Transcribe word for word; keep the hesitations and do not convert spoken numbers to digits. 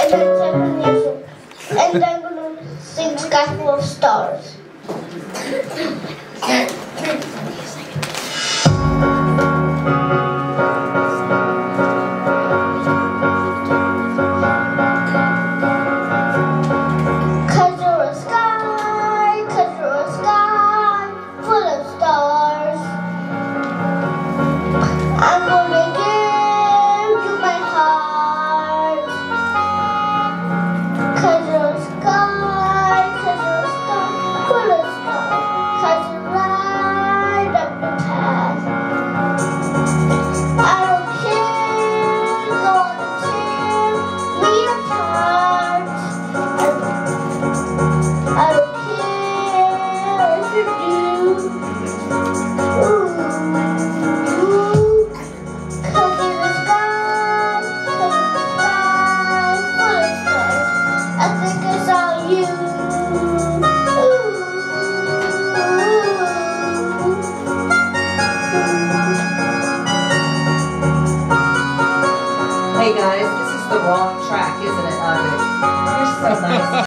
And then seven years old. And I'm gonna sing Sky Full of Stars. Cause you're a sky, cause you're a sky full of stars. I'm gonna give you my heart. Cause you're a sky, cause you're a sky full of stars. Cause you light up the path. I don't care, gonna tear me apart. I don't care if you do. Ooh, cause you're the sky, cause you're the sky full of stars. I think it's all you. Hey guys, this is the wrong track, isn't it, Adhvic? You're so nice.